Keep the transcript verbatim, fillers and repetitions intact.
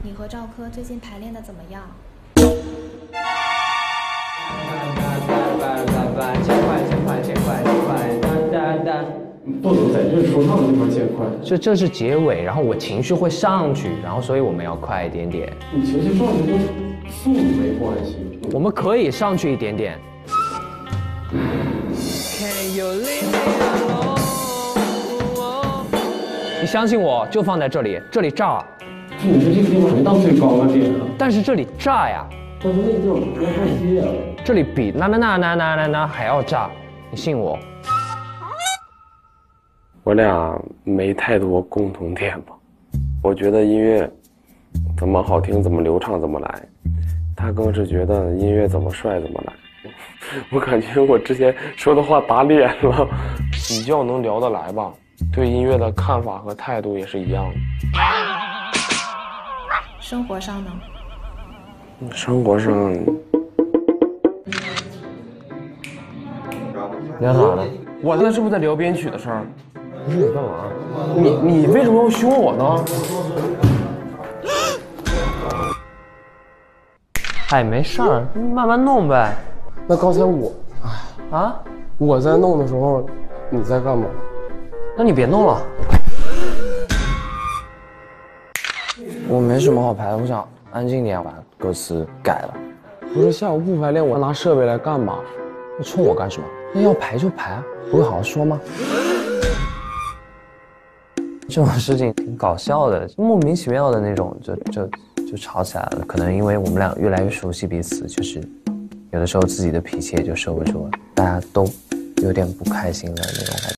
你和赵柯最近排练的怎么样？ 千块千块千块千块哒哒哒。 不能在这说唱的地方渐快， 这这是结尾，然后我情绪会上去，然后所以我们要快一点点。 你情绪上去跟速度没关系， 我们可以上去一点点。你相信我，就放在这里，这里炸。 你是这个地方没到最高的点啊。 但是这里炸呀。 但是那个地方不要太低呀。 这里比那那那那那那那还要炸，你信我。 我俩没太多共同点吧，我觉得音乐怎么好听怎么流畅怎么来，他更是觉得音乐怎么帅怎么来。我感觉我之前说的话打脸了，比较能聊得来吧，对音乐的看法和态度也是一样的。 生活上呢？ 生活上聊啥呢？ 我那是不是在聊编曲的事儿？ 不是你干嘛？ 你你为什么要凶我呢？ 哎，没事儿，慢慢弄呗。 那刚才我，哎啊， 我在弄的时候，你在干嘛？ 那你别弄了。 我没什么好排的，我想安静点，把歌词改了。 不是下午不排练，我拿设备来干嘛？ 你冲我干什么？那要排就排啊，不会好好说吗？这种事情挺搞笑的，莫名其妙的那种，就就就吵起来了。可能因为我们俩越来越熟悉彼此，就是有的时候自己的脾气也就收不住了，大家都有点不开心的那种感觉。